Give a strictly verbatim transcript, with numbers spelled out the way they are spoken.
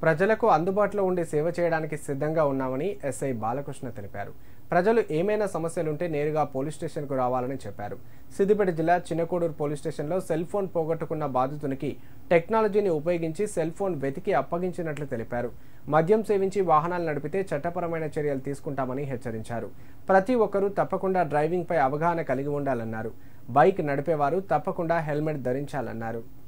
ప్రజలకు అందుబాటులో ఉండి సేవ చేయడానికి సిద్ధంగా ఉన్నామని ఎస్ఐ బాలకృష్ణ తెలిపారు. ప్రజలు ఏమైనా సమస్యలుంటే నేరుగా పోలీస్ స్టేషన్కు రావాలని చెప్పారు. సిద్దిపేట జిల్లా చిన్నకోడూరు పోలీస్ స్టేషన్లో సెల్ ఫోన్ పోగొట్టుకున్న బాధితునికి టెక్నాలజీని ఉపయోగించి సెల్ ఫోన్ వెతికి అప్పగించినట్లు తెలిపారు. మద్యం సేవించి వాహనాలు నడిపితే చట్టపరమైన చర్యలు తీసుకుంటామని హెచ్చరించారు. ప్రతి ఒక్కరూ తప్పకుండా డ్రైవింగ్ పై అవగాహన కలిగి ఉండాలన్నారు. బైక్ నడిపేవారు తప్పకుండా హెల్మెట్ ధరించాలన్నారు.